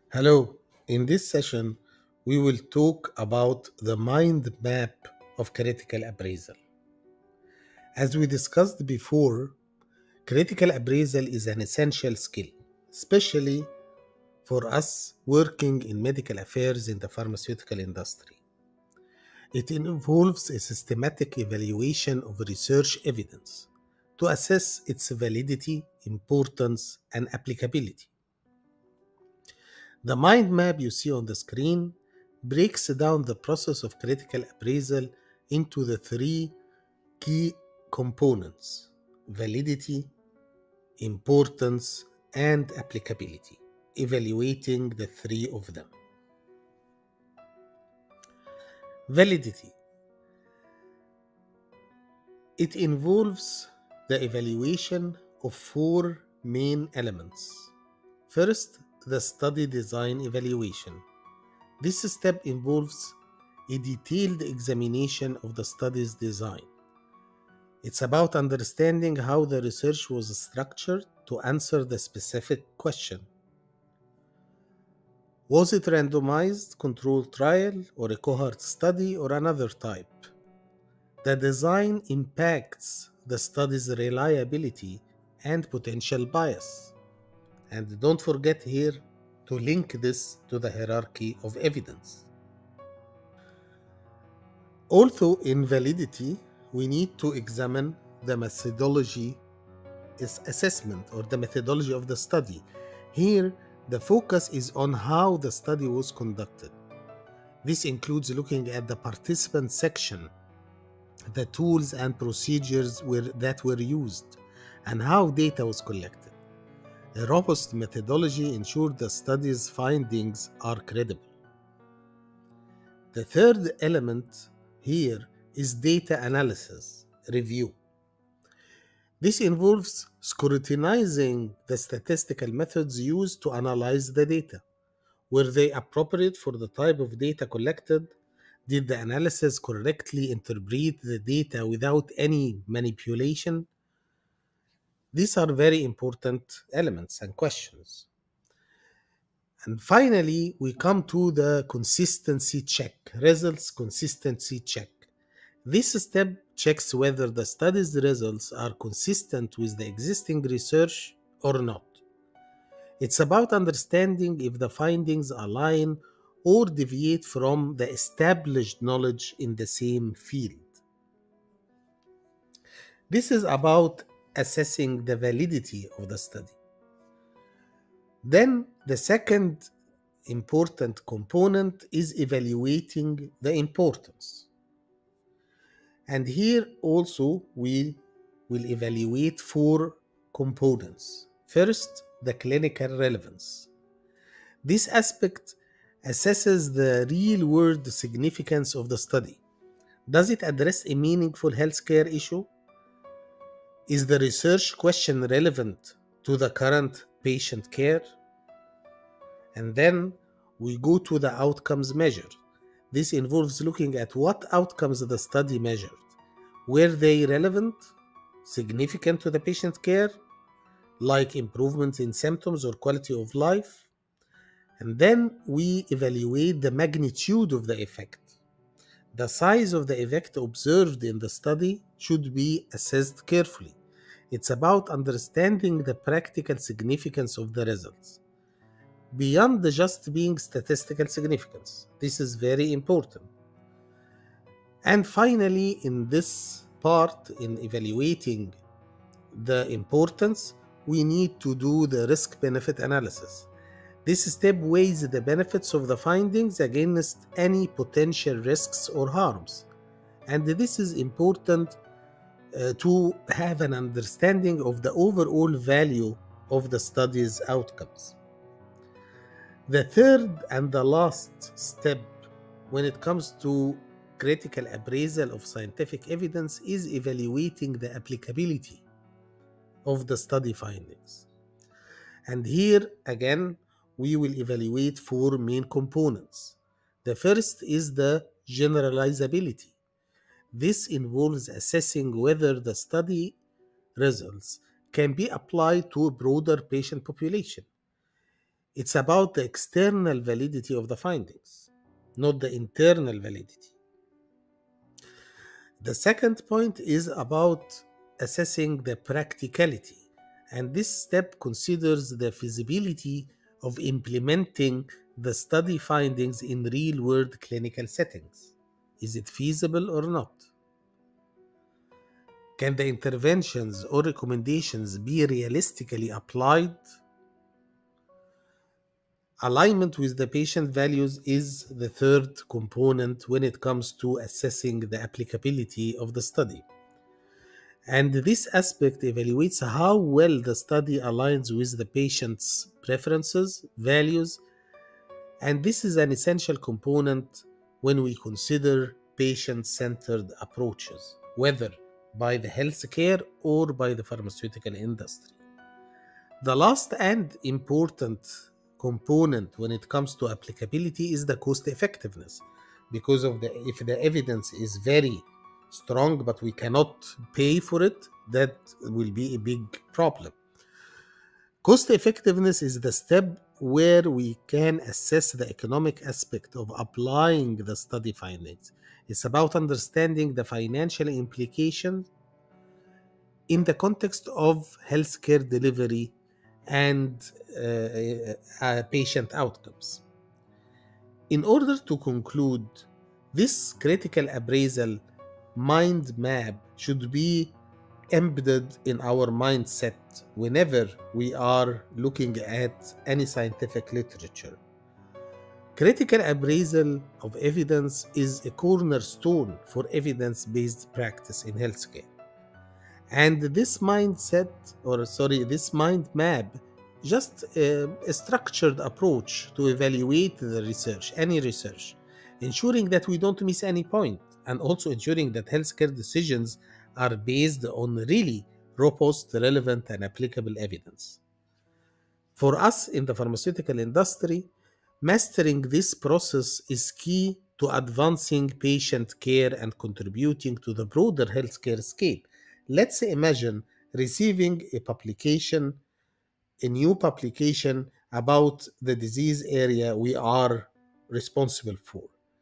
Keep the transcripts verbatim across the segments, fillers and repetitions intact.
Hello, in this session, we will talk about the mind map of critical appraisal. As we discussed before, critical appraisal is an essential skill, especially for us working in medical affairs in the pharmaceutical industry. It involves a systematic evaluation of research evidence to assess its validity, importance, and applicability. The mind map you see on the screen breaks down the process of critical appraisal into the three key components: validity, importance, and applicability, evaluating the three of them. Validity. It involves the evaluation of four main elements. First, the study design evaluation. This step involves a detailed examination of the study's design. It's about understanding how the research was structured to answer the specific question. Was it randomized controlled trial or a cohort study or another type? The design impacts the study's reliability and potential bias. And don't forget here to link this to the hierarchy of evidence. Also, in validity, we need to examine the methodology is assessment or the methodology of the study. Here, the focus is on how the study was conducted. This includes looking at the participant section, the tools and procedures were, that were used, and how data was collected. A robust methodology ensures the study's findings are credible. The third element here is data analysis review. This involves scrutinizing the statistical methods used to analyze the data. Were they appropriate for the type of data collected? Did the analysis correctly interpret the data without any manipulation? These are very important elements and questions. And finally, we come to the consistency check, results consistency check. This step checks whether the study's results are consistent with the existing research or not. It's about understanding if the findings align or deviate from the established knowledge in the same field. This is about assessing the validity of the study. Then the second important component is evaluating the importance. And here also we will evaluate four components. First, the clinical relevance. This aspect assesses the real-world significance of the study. Does it address a meaningful healthcare issue? Is the research question relevant to the current patient care? And then we go to the outcomes measured. This involves looking at what outcomes the study measured. Were they relevant, significant to the patient care, like improvements in symptoms or quality of life? And then we evaluate the magnitude of the effect. The size of the effect observed in the study should be assessed carefully. It's about understanding the practical significance of the results, beyond the just being statistical significance. This is very important. And finally, in this part, in evaluating the importance, we need to do the risk-benefit analysis. This step weighs the benefits of the findings against any potential risks or harms. And this is important uh, to have an understanding of the overall value of the study's outcomes. The third and the last step when it comes to critical appraisal of scientific evidence is evaluating the applicability of the study findings. And here again, we will evaluate four main components. The first is the generalizability. This involves assessing whether the study results can be applied to a broader patient population. It's about the external validity of the findings, not the internal validity. The second point is about assessing the practicality, and this step considers the feasibility of implementing the study findings in real-world clinical settings. Is it feasible or not? Can the interventions or recommendations be realistically applied? Alignment with the patient values is the third component when it comes to assessing the applicability of the study. And this aspect evaluates how well the study aligns with the patient's preferences, values, and this is an essential component when we consider patient-centered approaches, whether by the healthcare or by the pharmaceutical industry. The last and important component when it comes to applicability is the cost effectiveness, because of the if the evidence is very strong but we cannot pay for it, that will be a big problem. Cost effectiveness is the step where we can assess the economic aspect of applying the study findings. It's about understanding the financial implications in the context of healthcare delivery and uh, uh, patient outcomes. In order to conclude, this critical appraisal mind map should be embedded in our mindset whenever we are looking at any scientific literature. Critical appraisal of evidence is a cornerstone for evidence-based practice in healthcare. And this mindset, or sorry, this mind map, just a, a structured approach to evaluate the research, any research, ensuring that we don't miss any point, and also ensuring that healthcare decisions are based on really robust, relevant, and applicable evidence. For us in the pharmaceutical industry, mastering this process is key to advancing patient care and contributing to the broader healthcare scape. Let's imagine receiving a publication, a new publication about the disease area we are responsible for.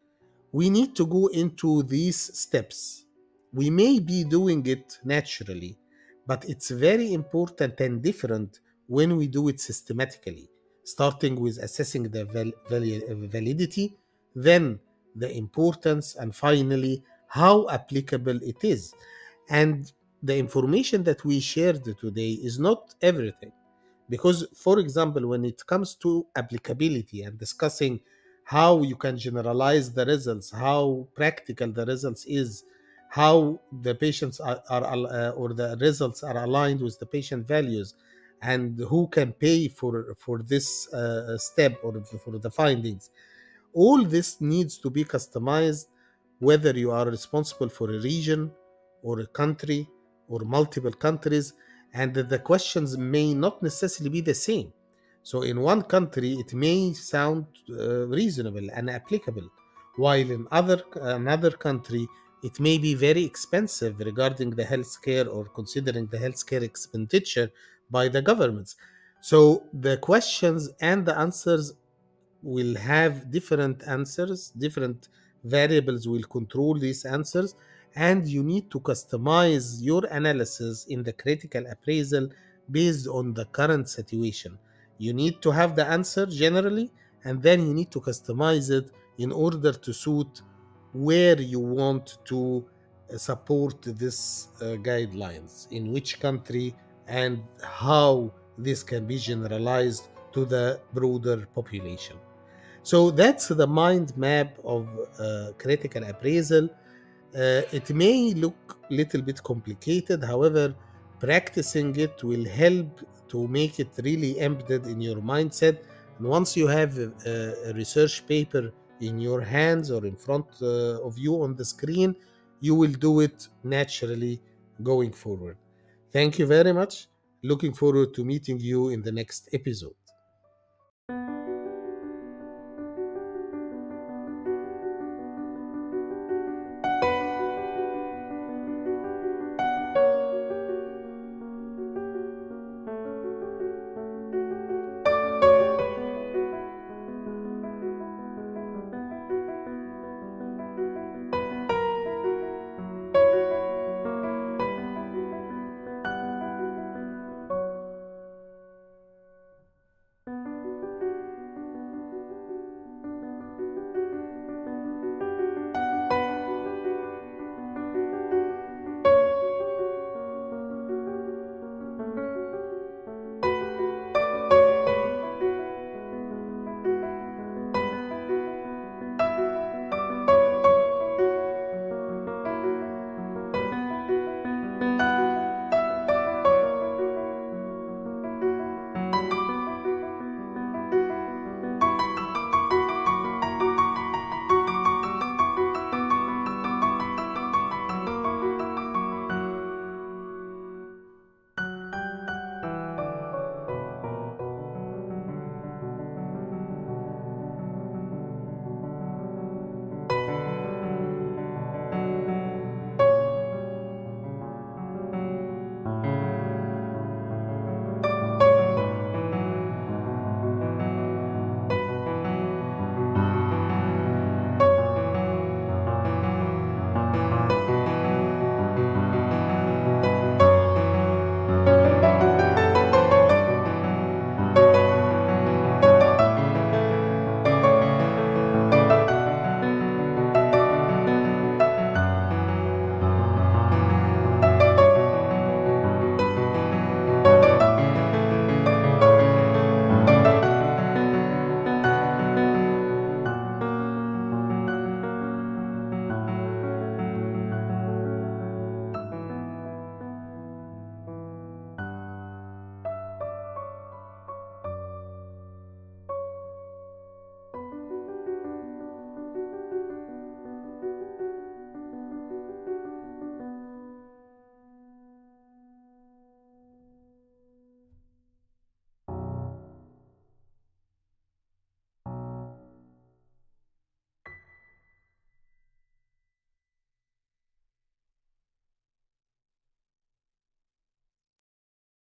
We need to go into these steps. We may be doing it naturally, but it's very important and different when we do it systematically, starting with assessing the val- val- validity, then the importance, and finally, how applicable it is. And the information that we shared today is not everything. Because, for example, when it comes to applicability and discussing how you can generalize the results, how practical the results is, how the patients are, are uh, or the results are aligned with the patient values, and who can pay for for this uh, step or for the findings, all this needs to be customized, whether you are responsible for a region or a country or multiple countries, and the questions may not necessarily be the same. So in one country, it may sound uh, reasonable and applicable, while in other another country, it may be very expensive regarding the healthcare or considering the healthcare expenditure by the governments. So the questions and the answers will have different answers, different variables will control these answers, and you need to customize your analysis in the critical appraisal based on the current situation. You need to have the answer generally, and then you need to customize it in order to suit where you want to support this uh, guidelines, in which country, and how this can be generalized to the broader population. So that's the mind map of uh, critical appraisal. Uh, it may look a little bit complicated, however, practicing it will help to make it really embedded in your mindset. And once you have a, a research paper in your hands or in front uh, of you on the screen, you will do it naturally going forward. Thank you very much. Looking forward to meeting you in the next episode.